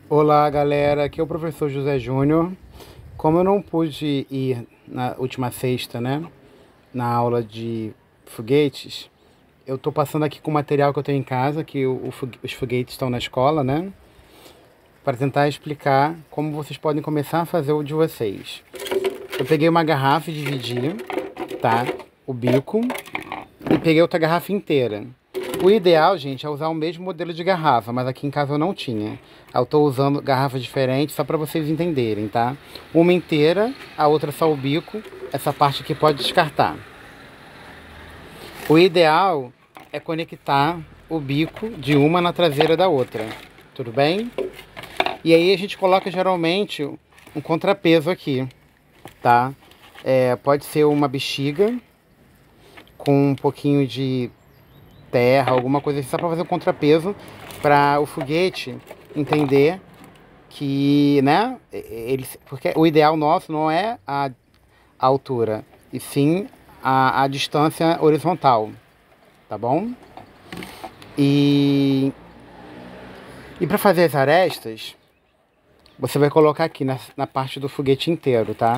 Olá, galera, aqui é o professor José Júnior. Como eu não pude ir na última sexta, né, na aula de foguetes, eu tô passando aqui com o material que eu tenho em casa, que os foguetes estão na escola, né, para tentar explicar como vocês podem começar a fazer o de vocês. Eu peguei uma garrafa e dividi, tá, o bico, e peguei outra garrafa inteira. O ideal, gente, é usar o mesmo modelo de garrafa, mas aqui em casa eu não tinha. Eu estou usando garrafas diferentes só para vocês entenderem, tá? Uma inteira, a outra só o bico, essa parte aqui pode descartar. O ideal é conectar o bico de uma na traseira da outra, tudo bem? E aí a gente coloca geralmente um contrapeso aqui, tá? Pode ser uma bexiga com um pouquinho de terra, alguma coisa assim, só para fazer o contrapeso, para o foguete entender que, né, porque o ideal nosso não é a altura, e sim a distância horizontal, tá bom? E, e para fazer as arestas, você vai colocar aqui na parte do foguete inteiro, tá?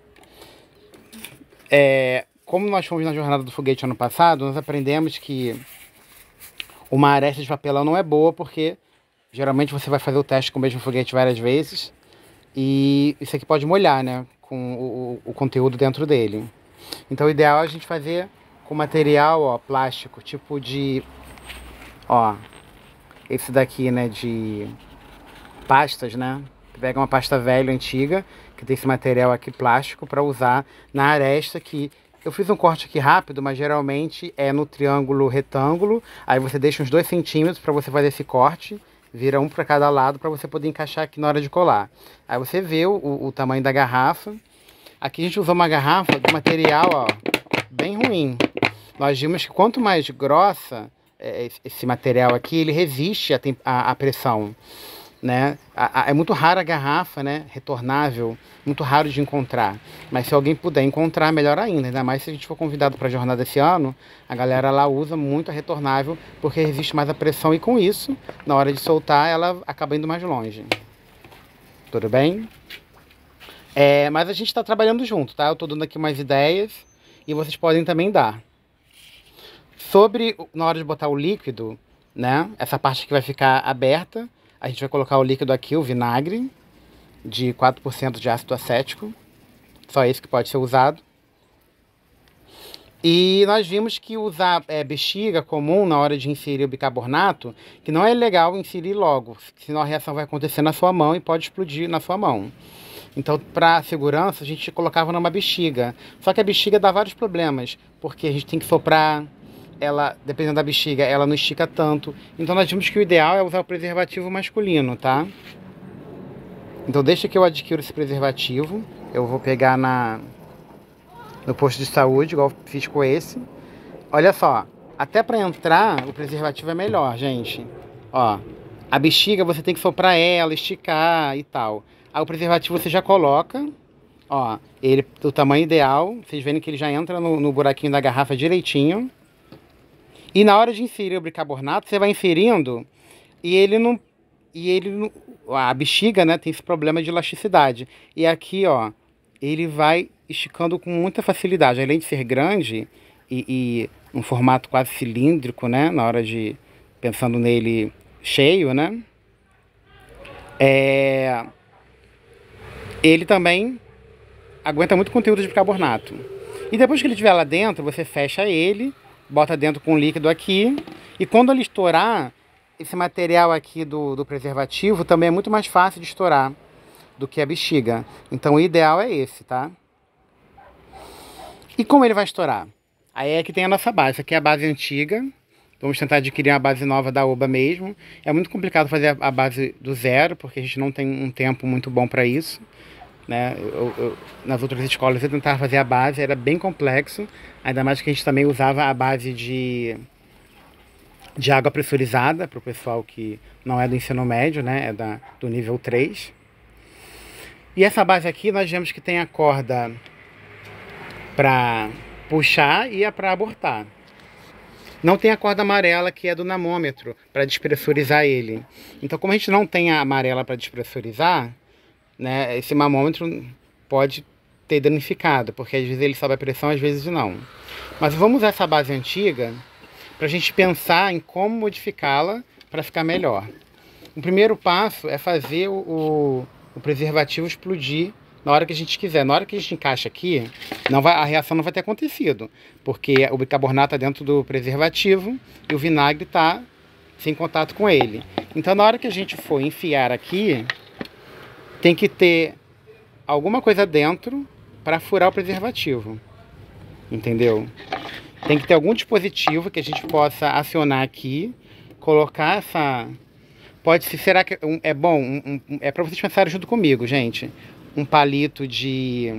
Como nós fomos na jornada do foguete ano passado, nós aprendemos que uma aresta de papelão não é boa porque geralmente você vai fazer o teste com o mesmo foguete várias vezes e isso aqui pode molhar, né? Com o conteúdo dentro dele. Então o ideal é a gente fazer com material, ó, plástico, tipo de, ó, esse daqui, né, de pastas, né? Pega uma pasta velha, antiga, que tem esse material aqui plástico para usar na aresta que eu fiz um corte aqui rápido, mas geralmente é no triângulo retângulo. Aí você deixa uns 2 centímetros para você fazer esse corte, vira um para cada lado para você poder encaixar aqui na hora de colar. Aí você vê o tamanho da garrafa. Aqui a gente usou uma garrafa de material, ó, bem ruim. Nós vimos que quanto mais grossa esse material aqui, ele resiste à pressão, né? É muito rara a garrafa, né, retornável, muito raro de encontrar. Mas se alguém puder encontrar, melhor ainda mais se a gente for convidado para a jornada esse ano, a galera lá usa muito a retornável porque resiste mais à pressão e com isso, na hora de soltar, ela acaba indo mais longe. Tudo bem? Mas a gente está trabalhando junto, tá? Eu estou dando aqui umas ideias e vocês podem também dar. Na hora de botar o líquido, né? Essa parte que vai ficar aberta, a gente vai colocar o líquido aqui, o vinagre, de 4% de ácido acético. Só esse que pode ser usado. E nós vimos que usar bexiga comum na hora de inserir o bicarbonato, que não é legal inserir logo, senão a reação vai acontecer na sua mão e pode explodir na sua mão. Então, para segurança, a gente colocava numa bexiga. Só que a bexiga dá vários problemas, porque a gente tem que soprar, ela, dependendo da bexiga, ela não estica tanto. Então nós vimos que o ideal é usar o preservativo masculino, tá? Então deixa que eu adquiro esse preservativo. Eu vou pegar no posto de saúde, igual fiz com esse. Olha só, até para entrar, o preservativo é melhor, gente. Ó, a bexiga você tem que soprar ela, esticar e tal. Aí o preservativo você já coloca, ó, ele do tamanho ideal. Vocês verem que ele já entra no buraquinho da garrafa direitinho. E na hora de inserir o bicarbonato, você vai inserindo e a bexiga, né, tem esse problema de elasticidade. E aqui, ó, ele vai esticando com muita facilidade. Além de ser grande e um formato quase cilíndrico, né, na hora de pensando nele cheio, né, ele também aguenta muito conteúdo de bicarbonato. E depois que ele estiver lá dentro, você fecha ele, bota dentro com o líquido aqui. E quando ele estourar, esse material aqui do preservativo também é muito mais fácil de estourar do que a bexiga. Então o ideal é esse, tá? E como ele vai estourar? Aí é que tem a nossa base. Essa aqui é a base antiga. Vamos tentar adquirir uma base nova da Oba mesmo. É muito complicado fazer a base do zero, porque a gente não tem um tempo muito bom para isso, né? Nas outras escolas eu tentava fazer a base, era bem complexo, ainda mais que a gente também usava a base de água pressurizada para o pessoal que não é do ensino médio, né? Do nível 3. E essa base aqui nós vemos que tem a corda para puxar e a para abortar. Não tem a corda amarela que é do namômetro para despressurizar ele. Então, como a gente não tem a amarela para despressurizar, né, esse mamômetro pode ter danificado, porque às vezes ele sobe a pressão, às vezes não. Mas vamos usar essa base antiga para a gente pensar em como modificá-la para ficar melhor. O primeiro passo é fazer o preservativo explodir na hora que a gente quiser. Na hora que a gente encaixa aqui, a reação não vai ter acontecido, porque o bicarbonato está dentro do preservativo e o vinagre está sem contato com ele. Então, na hora que a gente for enfiar aqui, tem que ter alguma coisa dentro para furar o preservativo. Entendeu? Tem que ter algum dispositivo que a gente possa acionar aqui, colocar essa... Pode ser, será que é bom? É para vocês pensarem junto comigo, gente. Um palito de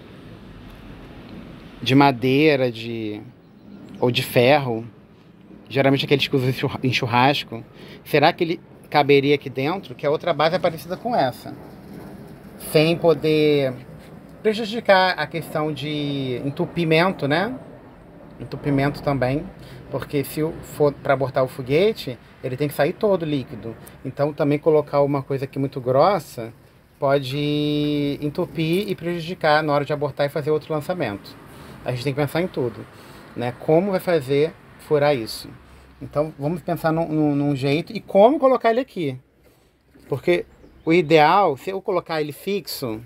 madeira, ou de ferro, geralmente aqueles que usam em churrasco. Será que ele caberia aqui dentro? Que a outra base é parecida com essa, sem poder prejudicar a questão de entupimento, né? Entupimento também, porque se for para abortar o foguete, ele tem que sair todo líquido. Então também colocar uma coisa aqui muito grossa pode entupir e prejudicar na hora de abortar e fazer outro lançamento. A gente tem que pensar em tudo, né? Como vai fazer furar isso? Então vamos pensar num jeito e como colocar ele aqui. Porque o ideal, se eu colocar ele fixo,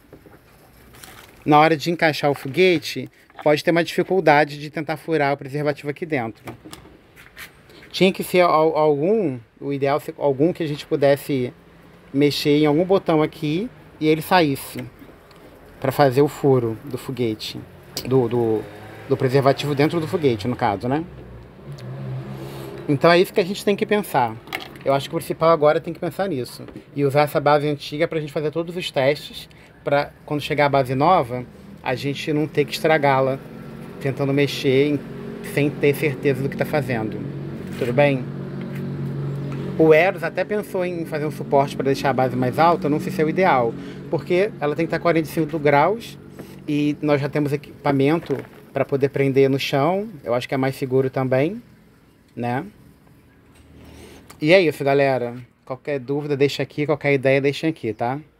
na hora de encaixar o foguete, pode ter uma dificuldade de tentar furar o preservativo aqui dentro. Tinha que ser o ideal ser algum que a gente pudesse mexer em algum botão aqui e ele saísse para fazer o furo do foguete, do preservativo dentro do foguete, no caso, né? Então é isso que a gente tem que pensar. Eu acho que o principal agora tem que pensar nisso. E usar essa base antiga para a gente fazer todos os testes, para quando chegar a base nova, a gente não ter que estragá-la, tentando mexer sem ter certeza do que está fazendo. Tudo bem? O Eros até pensou em fazer um suporte para deixar a base mais alta, não sei se é o ideal, porque ela tem que estar 45 graus e nós já temos equipamento para poder prender no chão. Eu acho que é mais seguro também, né? E é isso, galera. Qualquer dúvida, deixa aqui. Qualquer ideia, deixa aqui, tá?